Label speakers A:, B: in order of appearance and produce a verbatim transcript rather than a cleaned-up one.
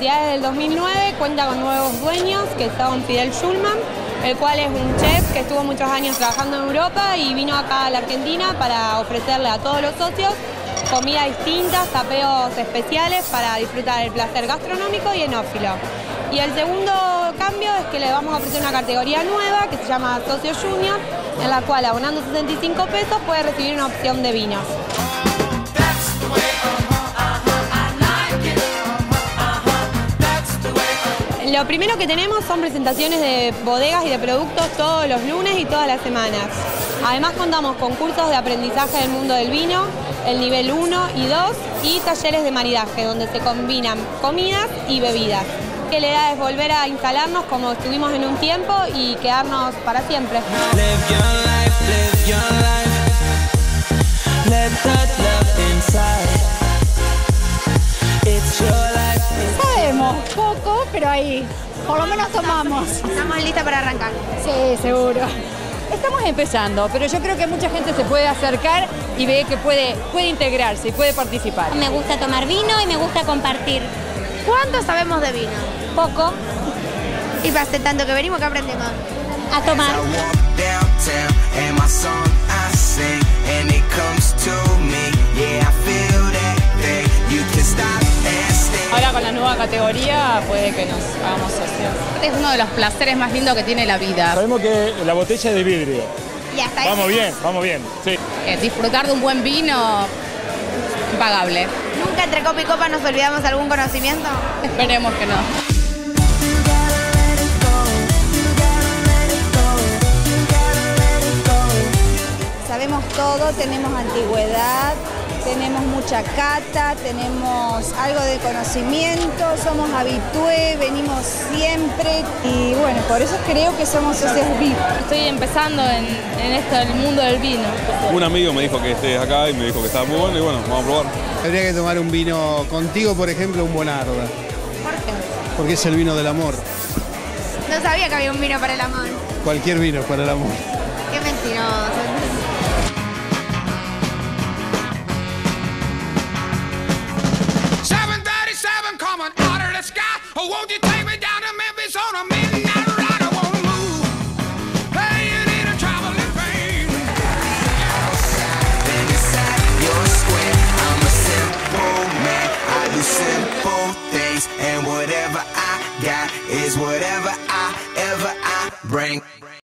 A: sociedad desde el dos mil nueve, cuenta con nuevos dueños, que son Fidel Schulman, el cual es un chef que estuvo muchos años trabajando en Europa y vino acá a la Argentina para ofrecerle a todos los socios comidas distintas, tapeos especiales para disfrutar el placer gastronómico y enófilo. Y el segundo cambio es que le vamos a ofrecer una categoría nueva que se llama Socio Junior, en la cual abonando sesenta y cinco pesos puede recibir una opción de vinos. Lo primero que tenemos son presentaciones de bodegas y de productos todos los lunes y todas las semanas. Además contamos con cursos de aprendizaje del mundo del vino, el nivel uno y dos, y talleres de maridaje, donde se combinan comidas y bebidas. Que la idea es volver a instalarnos como estuvimos en un tiempo y quedarnos para siempre.
B: Sabemos poco, pero ahí, por lo menos tomamos.
C: ¿Estamos listas para arrancar?
B: Sí, seguro.
D: Estamos empezando, pero yo creo que mucha gente se puede acercar y ve que puede, puede integrarse y puede participar.
C: Me gusta tomar vino y me gusta compartir. ¿Cuánto sabemos de vino?
D: Poco.
C: Y hace tanto que venimos que aprendemos a tomar.
E: Ahora con la nueva categoría puede que nos hagamos socios. Es uno de los placeres más lindos que tiene la vida.
F: Sabemos que la botella es de vidrio.
C: Ya está.
F: Vamos bien, vamos bien, sí.
E: Eh, disfrutar de un buen vino, impagable.
C: ¿Nunca entre copa y copa nos olvidamos de algún conocimiento?
E: Esperemos que no.
B: Sabemos todo, tenemos antigüedad, tenemos mucha cata, tenemos algo de conocimiento, somos habitué, venimos siempre y bueno, por eso creo que somos socios V I P.
E: Estoy empezando en, en esto, el mundo del vino.
G: Un amigo me dijo que estés acá y me dijo que estaba muy bueno y bueno, vamos a probar.
H: Habría que tomar un vino contigo, por ejemplo, un Bonarda.
C: ¿Por qué?
H: Porque es el vino del amor.
C: No sabía que había un vino para el amor.
H: Cualquier vino es para el amor.
C: Qué mentiroso.
I: And whatever I got is whatever I ever I bring.